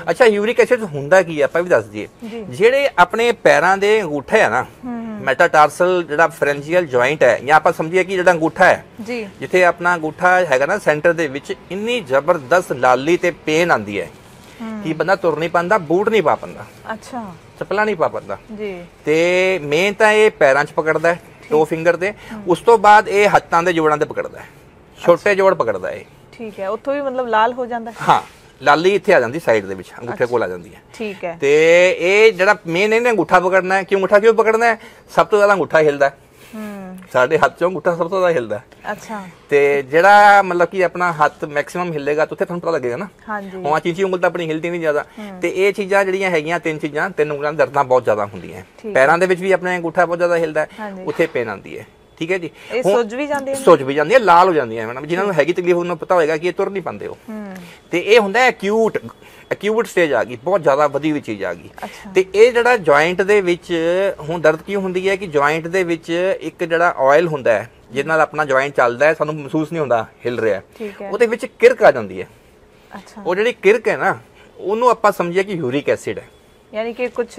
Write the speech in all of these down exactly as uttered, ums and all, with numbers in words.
ਅੱਛਾ uric acid ਹੁੰਦਾ ਕੀ ਹੈ ਆਪਾਂ ਵੀ ਦੱਸ ਦਈਏ। ਜਿਹੜੇ ਆਪਣੇ ਪੈਰਾਂ ਦੇ ਅੰਗੂਠੇ ਆ ਨਾ, ਮੈਟਾਟਾਰਸਲ ਜਿਹੜਾ ਫਰੈਂਜੀਅਲ ਜੁਆਇੰਟ ਹੈ, ਜਾਂ ਆਪਾਂ ਸਮਝੀਏ ਕਿ ਜਿਹੜਾ ਅੰਗੂਠਾ ਹੈ ਜੀ, ਜਿੱਥੇ ਆਪਣਾ ਅੰਗੂਠਾ ਹੈਗਾ ਨਾ ਸੈਂਟਰ ਦੇ ਵਿੱਚ, ਇੰਨੀ ਜ਼ਬਰਦਸਤ ਲਾਲੀ ਤੇ ਪੇਨ ਆਉਂਦੀ ਹੈ ਕਿ ਬੰਦਾ ਤੁਰ ਨਹੀਂ ਪਾਉਂਦਾ, ਬੂਟ ਨਹੀਂ ਪਾ ਪਾਉਂਦਾ, ਅੱਛਾ ਚੱਪਲਾਂ ਨਹੀਂ ਪਾ ਪਾਉਂਦਾ ਜੀ। ਤੇ ਮੇਨ ਤਾਂ ਇਹ ਪੈਰਾਂ 'ਚ ਪਕੜਦਾ ਹੈ, ਟੋ ਫਿੰਗਰ ਤੇ, ਉਸ ਤੋਂ ਬਾਅਦ ਇਹ ਹੱਥਾਂ ਦੇ ਜੋੜਾਂ ਤੇ ਪਕੜਦਾ ਹੈ, ਛੋਟੇ ਜੋੜ ਪਕੜਦਾ ਹੈ। ਠੀਕ ਹੈ, ਉੱਥੋਂ ਵੀ ਮਤਲਬ ਲਾਲ ਹੋ ਜਾਂਦਾ। ਹਾਂ, ਲਾਲੀ ਇੱਥੇ ਆ ਜਾਂਦੀ ਸਾਈਡ ਦੇ ਵਿੱਚ, ਅੰਗੂਠੇ ਕੋਲ ਆ ਜਾਂਦੀ ਹੈ। ਠੀਕ ਹੈ। ਤੇ ਇਹ ਜਿਹੜਾ ਮੇਨ ਇਹਨੇ ਅੰਗੂਠਾ ਪਕੜਨਾ ਹੈ, ਕਿ ਅੰਗੂਠਾ ਕਿਉਂ ਪਕੜਨਾ ਹੈ? ਸਭ ਤੋਂ ਜ਼ਿਆਦਾ ਅੰਗੂਠਾ ਹਿਲਦਾ ਹੈ ਸਾਡੇ ਹੱਥ 'ਚੋਂ, ਅੰਗੂਠਾ ਸਭ ਤੋਂ ਜ਼ਿਆਦਾ ਹਿਲਦਾ ਹੈ। ਅੱਛਾ। ਤੇ ਜਿਹੜਾ ਮਤਲਬ ਕਿ ਆਪਣਾ ਹੱਥ ਮੈਕਸਿਮਮ ਹਿੱਲੇਗਾ ਤਾਂ ਉੱਥੇ ਤੁਹਾਨੂੰ ਪਤਾ ਲੱਗੇਗਾ ਨਾ। ਹਾਂਜੀ। ਉਹ ਚੀਚੀ ਉਂਗਲ ਤਾਂ ਆਪਣੀ ਹਿਲਦੀ ਨਹੀਂ ਜ਼ਿਆਦਾ। ਤੇ ਇਹ ਚੀਜ਼ਾਂ ਜਿਹੜੀਆਂ ਹੈਗੀਆਂ, ਤਿੰਨ ਚੀਜ਼ਾਂ, ਤਿੰਨ ਉਂਗਲਾਂ ਦਰਦਾਂ ਬਹੁਤ ਜ਼ਿਆਦਾ ਹੁੰਦੀਆਂ। ਪੈਰਾਂ ਦੇ ਵਿੱਚ ਵੀ ਆਪਣੇ ਅੰਗੂਠਾ ਬਹੁਤ ਜ਼ਿਆਦਾ ਹਿਲਦਾ ਹੈ, ਉੱਥੇ ਪੇਨ ਆਉਂਦੀ ਹੈ। ਠੀਕ ਹੈ ਜੀ। ਇਹ ਸੁੱਜ ਵੀ ਜਾਂਦੇ ਸੁੱਜ ਵੀ ਜਾਂਦੀ ਹੈ, ਲਾਲ ਹੋ ਜਾਂਦੀਆਂ ਮੈਡਮ। ਜਿਹਨਾਂ ਨੂੰ ਹੈਗੀ ਤਕਲੀਫ ਉਹਨੂੰ ਪਤਾ ਹੋਏਗਾ ਕਿ ਇਹ ਤੁਰ ਨਹੀਂ ਪਾਉਂਦੇ ਉਹ। ਤੇ ਇਹ ਹੁੰਦਾ ਐਕਿਊਟ, ਐਕਿਊਟ ਸਟੇਜ ਆ ਗਈ, ਬਹੁਤ ਜ਼ਿਆਦਾ ਵਧੀ ਹੋਈ ਚੀਜ਼ ਆ ਗਈ। ਤੇ ਇਹ ਜਿਹੜਾ ਜੁਆਇੰਟ ਦੇ ਵਿੱਚ ਹੁਣ ਦਰਦ ਕਿਉਂ ਹੁੰਦੀ ਹੈ ਕਿ ਜੁਆਇੰਟ ਦੇ ਵਿੱਚ ਇੱਕ ਜਿਹੜਾ ਆਇਲ ਹੁੰਦਾ ਹੈ ਜਿਹਦੇ ਨਾਲ ਆਪਣਾ ਜੁਆਇੰਟ ਚੱਲਦਾ ਹੈ, ਸਾਨੂੰ ਮਹਿਸੂਸ ਨਹੀਂ ਹੁੰਦਾ ਹਿਲ ਰਿਹਾ, ਉਹਦੇ ਵਿੱਚ ਕਿਰਕ ਆ ਜਾਂਦੀ ਹੈ। ਉਹ ਜਿਹੜੀ ਕਿਰਕ ਹੈ ਨਾ, ਉਹਨੂੰ ਆਪਾਂ ਸਮਝੀਏ ਕਿ ਯੂਰਿਕ ਐਸਿਡ ਹੈ। ਯਾਨੀ ਕਿ ਕੁਝ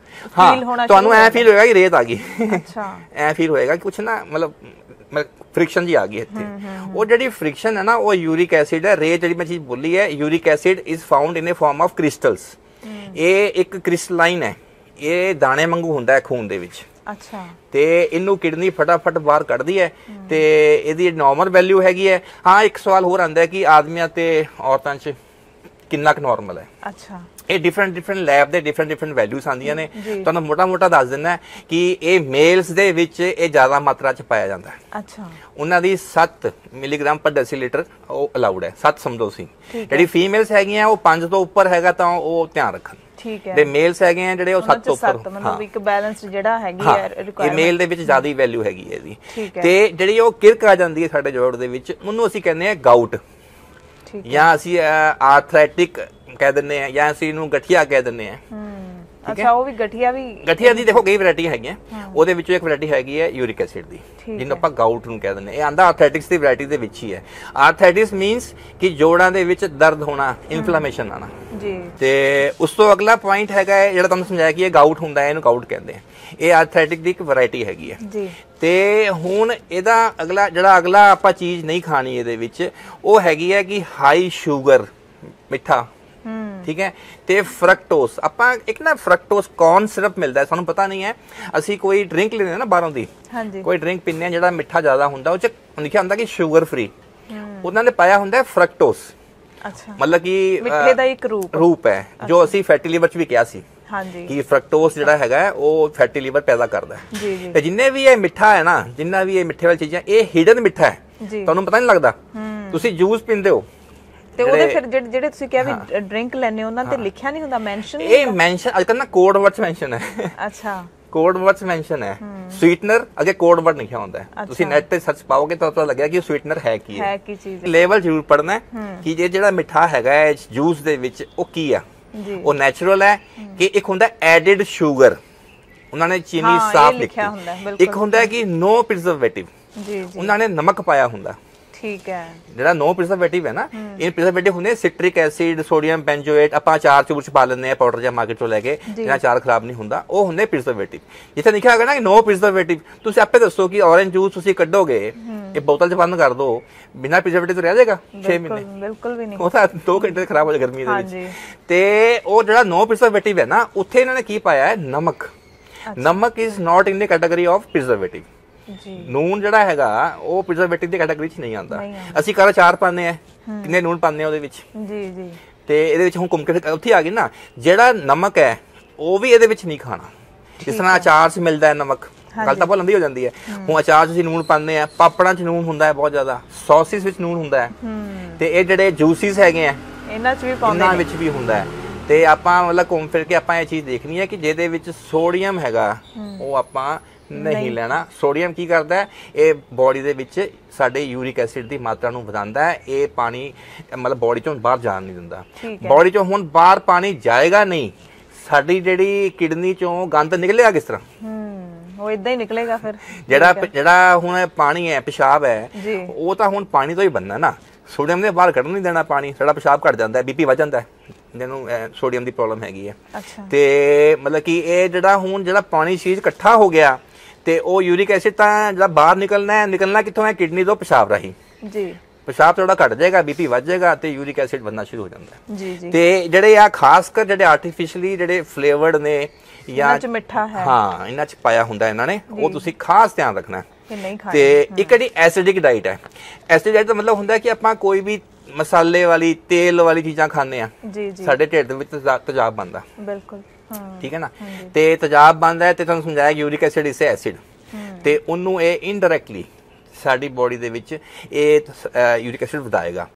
ਫੀਲ ਹੋਣਾ, ਤੁਹਾਨੂੰ ਐ ਫੀਲ ਹੋਏਗਾ ਕਿ ਰੇਤ ਆ ਗਈ। ਅੱਛਾ। ਐ ਫੀਲ ਹੋਏਗਾ ਕਿ ਕੁਛ ਨਾ ਮਤਲਬ ਫ੍ਰਿਕਸ਼ਨ ਜੀ ਆ ਗਈ ਇੱਥੇ। ਉਹ ਜਿਹੜੀ ਫ੍ਰਿਕਸ਼ਨ ਹੈ ਨਾ, ਉਹ ਯੂਰਿਕ ਐਸਿਡ ਹੈ। ਰੇਤ ਜਿਹੜੀ ਮੈਂ ਚੀਜ਼ ਬੋਲੀ ਹੈ, uric acid is found in a form of crystals. ਇਹ ਇੱਕ ਕ੍ਰਿਸਟਲਾਈਨ ਹੈ, ਇਹ ਦਾਣੇ ਵਾਂਗੂ ਹੁੰਦਾ ਹੈ ਖੂਨ ਦੇ ਵਿੱਚ। ਅੱਛਾ। ਤੇ ਇਹਨੂੰ ਕਿਡਨੀ ਫਟਾਫਟ ਬਾਹਰ ਕੱਢਦੀ ਹੈ ਤੇ ਇਹਦੀ ਨਾਰਮਲ ਵੈਲਿਊ ਹੈਗੀ ਹੈ। ਹਾਂ, ਇੱਕ ਸਵਾਲ ਹੋਰ ਆਉਂਦਾ ਹੈ ਕਿ ਆਦਮੀਆਂ ਤੇ ਔਰਤਾਂ 'ਚ ਕਿੰਨਾ ਕੁ ਨਾਰਮਲ ਹੈ। ਅੱਛਾ। ਇਹ ਡਿਫਰੈਂਟ ਡਿਫਰੈਂਟ ਲੈਬ ਦੇ ਡਿਫਰੈਂਟ ਡਿਫਰੈਂਟ ਵੈਲਿਊਸ ਆਉਂਦੀਆਂ ਨੇ। ਤੁਹਾਨੂੰ ਮੋਟਾ ਮੋਟਾ ਦੱਸ ਦਿੰਦਾ ਕਿ ਇਹ ਮੇਲਸ ਦੇ ਵਿੱਚ ਇਹ ਜ਼ਿਆਦਾ ਮਾਤਰਾ 'ਚ ਪਾਇਆ ਜਾਂਦਾ ਹੈ। ਅੱਛਾ। ਉਹਨਾਂ ਦੀ ਸੱਤ ਮਿਲੀਗ੍ਰਾਮ ਪਰ ਡੈਸੀਲੀਟਰ ਉਹ ਅਲਾਉਡ ਹੈ, ਸੱਤ ਸਮਝੋ ਸੀ। ਜਿਹੜੀ ਫੀਮੇਲਸ ਹੈਗੀਆਂ ਉਹ ਪੰਜ ਤੋਂ ਉੱਪਰ ਹੈਗਾ ਤਾਂ ਉਹ ਧਿਆਨ ਰੱਖਣ। ਠੀਕ ਹੈ। ਤੇ ਮੇਲਸ ਹੈਗੇ ਆ ਜਿਹੜੇ ਉਹ ਸੱਤ ਤੋਂ ਉੱਪਰ। ਮਤਲਬ ਇੱਕ ਬੈਲੈਂਸ ਜਿਹੜਾ ਹੈਗੀ ਹੈ ਰਿਕੁਆਇਰਮੈਂਟ, ਇਹ ਮੇਲ ਦੇ ਵਿੱਚ ਜ਼ਿਆਦਾ ਹੀ ਵੈਲਿਊ ਹੈਗੀ ਹੈ ਇਹਦੀ। ਤੇ ਜਿਹੜੀ ਉਹ ਕਿਰਕ ਆ ਜਾਂਦੀ ਹੈ ਸਾਡੇ ਜੋੜ ਦੇ ਵਿੱਚ, ਉਹਨੂੰ ਅਸੀਂ ਕਹਿੰਦੇ ਆ ਗਾਊਟ, ਜਾਂ ਅਸੀਂ ਆਰਥਰਾਈਟਿਕ ਕਹਿ ਦਿੰਦੇ ਆ, ਜਾਂ ਅਸੀਂ ਇਹਨੂੰ ਗਠੀਆ ਕਹਿ ਦਿੰਦੇ ਆ। ਅੱਛਾ। ਉਹ ਵੀ ਗਠੀਆ ਵੀ, ਗਠੀਆ ਦੀ ਦੇਖੋ ਕਈ ਵੈਰਾਈਟੀਆਂ ਹੈਗੀਆਂ, ਉਹਦੇ ਵਿੱਚੋਂ ਇੱਕ ਵੈਰਾਈਟੀ ਹੈਗੀ ਹੈ ਯੂਰਿਕ ਐਸਿਡ ਦੀ, ਜਿਹਨੂੰ ਆਪਾਂ ਗਾਊਟ ਨੂੰ ਕਹਿ ਦਿੰਦੇ ਆ। ਇਹ ਆਂਦਾ ਆਰਥਰਾਈਟਿਕਸ ਦੀ ਵੈਰਾਈਟੀ ਦੇ ਵਿੱਚ ਹੀ ਹੈ। ਆਰਥਰਾਈਟਿਸ ਮੀਨਸ ਕਿ ਜੋੜਾਂ ਦੇ ਵਿੱਚ ਦਰਦ ਹੋਣਾ, ਇਨਫਲੇਮੇਸ਼ਨ ਆਣਾ ਜੀ। ਤੇ ਉਸ ਤੋਂ ਅਗਲਾ ਪੁਆਇੰਟ ਹੈਗਾ ਜਿਹੜਾ ਤੁਹਾਨੂੰ ਸਮਝਾਇਆ ਕਿ ਇਹ ਗਾਊਟ ਹੁੰਦਾ ਹੈ, ਇਹਨੂੰ ਗਾਊਟ ਕਹਿੰਦੇ ਆ। ਇਹ ਆਰਥਰਾਈਟਿਕ ਦੀ ਇੱਕ ਵੈਰਾਈਟੀ ਹੈਗੀ ਹੈ ਜੀ। ਤੇ ਹੁਣ ਇਹਦਾ ਅਗਲਾ ਜਿਹੜਾ ਅਗਲਾ ਆਪਾਂ ਚੀਜ਼ ਨਹੀਂ ਖਾਣੀ ਇਹਦੇ ਵਿੱਚ, ਉਹ ਹੈਗੀ ਹੈ ਕਿ ਹਾਈ ਸ਼ੂਗਰ, ਮਿੱਠਾ। ਠੀਕ ਹੈ। ਤੇ ਫਰਕਟੋਸ, ਆਪਾਂ ਇੱਕ ਨਾ ਫਰਕਟੋਸ ਕੌਰਨ ਸਿਰਪ ਮਿਲਦਾ, ਸਾਨੂੰ ਪਤਾ ਨਹੀਂ ਹੈ। ਅਸੀਂ ਕੋਈ ਡਰਿੰਕ ਲੈਂਦੇ ਨਾ ਬਾਹਰੋਂ ਦੀ, ਕੋਈ ਡਰਿੰਕ ਪੀਂਦੇ ਆ ਜਿਹੜਾ ਮਿੱਠਾ ਜ਼ਿਆਦਾ ਹੁੰਦਾ, ਉਹ ਚ ਲਿਖਿਆ ਹੁੰਦਾ ਕਿ ਸ਼ੂਗਰ ਫ੍ਰੀ, ਉਹਨਾਂ ਨੇ ਪਾਇਆ ਹੁੰਦਾ ਫਰਕਟੋਸ। ਅੱਛਾ। ਮਤਲਬ ਕਿ ਮਿੱਠੇ ਦਾ ਇੱਕ ਰੂਪ ਰੂਪ ਹੈ, ਜੋ ਅਸੀਂ ਫੈਟੀ ਲਿਵਰ ਚ ਵੀ ਕਿਹਾ ਸੀ ਕਿ ਫਰਕਟੋਸ ਜਿਹੜਾ ਹੈਗਾ ਉਹ ਫੈਟੀ ਲਿਵਰ ਪੈਦਾ ਕਰਦਾ ਹੈ। ਤੇ ਜਿੰਨੇ ਵੀ ਇਹ ਮਿੱਠਾ ਹੈ ਨਾ, ਜਿੰਨਾ ਵੀ ਇਹ ਮਿੱਠੇ ਵਾਲੀ ਚੀਜ਼ਾਂ, ਇਹ ਹਿਡਨ ਮਿੱਠਾ ਹੈ, ਤੁਹਾਨੂੰ ਪਤਾ ਨਹੀਂ ਲੱਗਦਾ। ਤੁਸੀਂ ਜੂਸ ਪੀਂਦੇ ਹੋ ਤੇ ਉਹਦੇ ਫਿਰ ਜਿਹੜੇ ਤੁਸੀਂ ਕਿਹਾ ਵੀ ਡਰਿੰਕ ਲੈਣੇ, ਉਹਨਾਂ ਤੇ ਲਿਖਿਆ ਨਹੀਂ ਹੁੰਦਾ, ਮੈਂਸ਼ਨ? ਇਹ ਮੈਂਸ਼ਨ ਅੱਜ ਕੱਲ੍ਹ ਨਾ ਕੋਡ ਵਰਡਸ ਮੈਂਸ਼ਨ ਹੈ। ਅੱਛਾ। ਕੋਡ ਵਰਡਸ ਮੈਂਸ਼ਨ ਹੈ। ਸਵੀਟਨਰ ਅੱਗੇ ਕੋਡ ਵਰਡ ਲਿਖਿਆ ਹੁੰਦਾ ਹੈ, ਤੁਸੀਂ ਨੈਟ ਤੇ ਸਰਚ ਪਾਓਗੇ ਤਾਂ ਪਤਾ ਲੱਗਿਆ ਕਿ ਸਵੀਟਨਰ ਹੈ ਕੀ ਹੈ, ਕੀ ਚੀਜ਼। ਲੈਵਲ ਜ਼ਰੂਰ ਪੜਨਾ ਕਿ ਇਹ ਜਿਹੜਾ ਮਿੱਠਾ ਹੈਗਾ ਹੈ ਜੂਸ ਦੇ ਵਿੱਚ, ਉਹ ਕੀ ਆ। ਉਹ ਨੈਚੁਰਲ ਹੈ ਕਿ ਇੱਕ ਹੁੰਦਾ ਐਡਿਡ ਸ਼ੂਗਰ, ਉਹਨਾਂ ਨੇ ਚੀਨੀ ਸਾਫ਼ ਲਿਖੀ। ਇੱਕ ਹੁੰਦਾ ਕਿ ਨੋ ਪ੍ਰੀਜ਼ਰਵੇਟਿਵ, ਉਹਨਾਂ ਨੇ ਨਮਕ ਪਾਇਆ ਹੁੰਦਾ। ਠੀਕ ਹੈ। ਜਿਹੜਾ ਨੋ ਪ੍ਰੀਜ਼ਰਵੇਟਿਵ ਹੈ ਨਾ, ਇਹ ਪ੍ਰੀਜ਼ਰਵੇਟਿਵ ਹੁੰਦੇ ਸਿਟ੍ਰਿਕ ਐਸਿਡ, ਸੋਡੀਅਮ ਬੈਂਜੋਏਟ, ਆਪਾਂ ਅਚਾਰ ਚੂਰ ਚ ਪਾ ਲੈਂਦੇ ਆ ਪਾਊਡਰ ਜਾਂ ਮਾਰਕੀਟ ਤੋਂ ਲੈ ਕੇ, ਜਿਹੜਾ ਅਚਾਰ ਖਰਾਬ ਨਹੀਂ ਹੁੰਦਾ, ਉਹ ਹੁੰਦੇ ਪ੍ਰੀਜ਼ਰਵੇਟਿਵ। ਜਿੱਥੇ ਲਿਖਿਆ ਹੈਗਾ ਨਾ ਕਿ ਨੋ ਪ੍ਰੀਜ਼ਰਵੇਟਿਵ, ਤੁਸੀਂ ਆਪੇ ਦੱਸੋ ਕਿ ਔਰੇਂਜ ਜੂਸ ਤੁਸੀਂ ਕੱਢੋਗੇ, ਇਹ ਬੋਤਲ ਚ ਬੰਦ ਕਰ ਦੋ, ਬਿਨਾਂ ਪ੍ਰੀਜ਼ਰਵੇਟਿਵ ਤੋਂ ਰਹਿ ਜਾਏਗਾ ਛੇ ਮਹੀਨੇ? ਬਿਲਕੁਲ ਵੀ ਨਹੀਂ, ਉਹ ਤਾਂ ਦੋ ਘੰਟੇ ਖਰਾਬ ਹੋ ਜਾਏ ਗਰਮੀ ਦੇ ਵਿੱਚ। ਤੇ ਉਹ ਜਿਹੜਾ ਨੋ ਪ੍ਰੀਜ਼ਰਵੇਟਿਵ ਹੈ ਨਾ, ਉੱਥੇ ਇਹਨਾਂ ਨੇ ਕੀ ਪਾਇਆ ਹੈ? ਨਮਕ। ਨਮਕ is not in the category of preservative. ਨੂਨ ਜਿਹੜਾ ਹੈਗਾ ਉਹ ਪ੍ਰੀਜ਼ਰਵੇਟਿਵ ਦੀ ਕੈਟਾਗਰੀ ਚ ਨਹੀਂ ਆਉਂਦਾ। ਅਸੀਂ ਘਰ ਅਚਾਰ ਪਾਉਂਦੇ ਆ, ਕਿੰਨੇ ਨੂਨ ਪਾਉਂਦੇ ਆ ਉਹਦੇ ਵਿੱਚ, ਜੀ ਜੀ। ਤੇ ਇਹਦੇ ਵਿੱਚ ਹੁਣ ਘੁੰਮ ਕੇ ਉੱਥੇ ਆ ਗਈ ਨਾ, ਜਿਹੜਾ ਨਮਕ ਹੈ ਉਹ ਵੀ ਇਹਦੇ ਵਿੱਚ ਨਹੀਂ ਖਾਣਾ। ਜਿਸ ਤਰ੍ਹਾਂ ਅਚਾਰ ਚ ਮਿਲਦਾ ਹੈ ਨਮਕ, ਗੱਲ ਤਾਂ ਬਹੁਤ ਲੰਬੀ ਹੋ ਜਾਂਦੀ ਹੈ। ਹੁਣ ਅਚਾਰ ਚ ਅਸੀਂ ਨੂਨ ਪਾਉਂਦੇ ਆ, ਪਾਪੜਾਂ ਚ ਨੂਨ ਹੁੰਦਾ ਹੈ ਬਹੁਤ ਜ਼ਿਆਦਾ, ਸੌਸਿਸ ਵਿੱਚ ਨੂਨ ਹੁੰਦਾ ਹੈ, ਤੇ ਇਹ ਜਿਹੜੇ ਜੂਸਿਸ ਹੈਗੇ ਆ ਇਹਨਾਂ ਚ ਵੀ ਪਾਉਂਦੇ, ਇਹਨਾਂ ਵਿੱਚ ਵੀ ਹੁੰਦਾ ਹੈ। ਤੇ ਆਪਾਂ ਮਤਲਬ ਘੁੰਮ ਫਿਰ ਕੇ ਆਪਾਂ ਇਹ ਚੀਜ਼ ਦੇਖਣੀ ਹੈ ਕਿ ਜਿਹਦੇ ਵਿੱਚ ਸੋਡੀਅਮ ਹੈਗਾ ਉਹ ਆਪਾਂ ਨਹੀਂ ਲੈਣਾ। ਸੋਡੀਅਮ ਕੀ ਕਰਦਾ ਹੈ? ਇਹ ਬੋਡੀ ਦੇ ਵਿੱਚ ਸਾਡੇ ਯੂਰਿਕ ਐਸਿਡ ਦੀ ਮਾਤਰਾ ਨੂੰ ਵਧਾਉਂਦਾ ਹੈ। ਇਹ ਪਾਣੀ ਮਤਲਬ ਬੋਡੀ ਚੋਂ ਬਾਹਰ ਜਾਣ ਨਹੀਂ ਦਿੰਦਾ। ਬੋਡੀ ਚੋਂ ਹੁਣ ਬਾਹਰ ਪਾਣੀ ਜਾਏਗਾ ਨਹੀਂ, ਸਾਡੀ ਜਿਹੜੀ ਕਿਡਨੀ ਚੋਂ ਗੰਦ ਨਿਕਲੇਗਾ ਕਿਸ ਤਰ੍ਹਾਂ? ਉਹ ਇਦਾਂ ਹੀ ਨਿਕਲੇਗਾ ਫਿਰ। ਜਿਹੜਾ ਜਿਹੜਾ ਹੁਣ ਪਾਣੀ ਹੈ, ਪਿਸ਼ਾਬ ਹੈ, ਉਹ ਤਾਂ ਹੁਣ ਪਾਣੀ ਤੋਂ ਹੀ ਬਣਨਾ ਨਾ, ਸੋਡੀਅਮ ਨੇ ਬਾਹਰ ਕੱਢ ਨਹੀਂ ਦੇਣਾ ਪਾਣੀ, ਸਾਡਾ ਪਿਸ਼ਾਬ ਘਟ ਜਾਂਦਾ, ਬੀਪੀ ਵੱਧ ਜਾਂਦਾ ਹੈ। ਇਹਨੂੰ ਸੋਡੀਅਮ ਦੀ ਪ੍ਰੋਬਲਮ ਹੈਗੀ ਹੈ ਅੱਛਾ ਤੇ ਮਤਲਬ ਕਿ ਇਹ ਜਿਹੜਾ ਹੁਣ ਜਿਹੜਾ ਪਾਣੀ ਚੀਜ਼ ਇਕੱਠਾ ਹੋ ਗਿਆ ਤੇ ਉਹ ਯੂਰਿਕ ਐਸਿਡ ਤਾਂ ਜਿਹੜਾ ਬਾਹਰ ਨਿਕਲਣਾ ਹੈ ਨਿਕਲਣਾ ਕਿੱਥੋਂ ਹੈ ਕਿਡਨੀ ਤੋਂ ਪਿਸ਼ਾਬ ਰਾਹੀਂ ਜੀ ਪਿਸ਼ਾਬ ਥੋੜਾ ਘਟ ਜਾਏਗਾ ਬੀਪੀ ਵੱਧ ਜਾਏਗਾ ਤੇ ਯੂਰਿਕ ਐਸਿਡ ਬਣਨਾ ਸ਼ੁਰੂ ਹੋ ਜਾਂਦਾ ਹੈ ਜੀ ਜੀ ਤੇ ਜਿਹੜੇ ਆ ਖਾਸ ਕਰ ਜਿਹੜੇ ਆਰਟੀਫੀਸ਼ੀਅਲੀ ਜਿਹੜੇ ਫਲੇਵਰਡ ਨੇ ਜਾਂ ਚ ਮਿੱਠਾ ਹੈ ਹਾਂ ਇਹਨਾਂ ਚ ਪਾਇਆ ਹੁੰਦਾ ਇਹਨਾਂ ਨੇ ਉਹ ਤੁਸੀਂ ਖਾਸ ਧਿਆਨ ਰੱਖਣਾ ਕਿ ਨਹੀਂ ਖਾਣਾ ਤੇ ਇੱਕ ਜਿਹੜੀ ਐਸਿਡਿਕ ਡਾਈਟ ਹੈ ਐਸਿਡਿਕ ਡਾਈਟ ਦਾ ਮਤਲਬ ਹੁੰਦਾ ਕਿ ਆਪਾਂ ਕੋਈ ਵੀ ਮਸਾਲੇ ਵਾਲੀ ਤੇਲ ਵਾਲੀ ਚੀਜ਼ਾਂ ਖਾਂਦੇ ਆ ਜੀ ਜੀ ਸਾਡੇ ਢਿੱਡ ਦੇ ਵਿੱਚ ਤੇਜ਼ਾਬ ਬਣਦਾ ਬਿਲਕੁਲ ਹਾਂ ਠੀਕ ਹੈ ਨਾ ਤੇ ਤੇਜ਼ਾਬ ਬਣਦਾ ਹੈ ਤੇ ਤੁਹਾਨੂੰ ਸਮਝਾਇਆ ਯੂਰਿਕ ਐਸਿਡ ਇਸੇ ਐਸਿਡ ਤੇ ਉਹਨੂੰ ਇਹ ਇਨਡਾਇਰੈਕਟਲੀ ਸਾਡੀ ਬੋਡੀ ਦੇ ਵਿੱਚ ਇਹ ਯੂਰਿਕ ਐਸਿਡ ਵਧਾਏਗਾ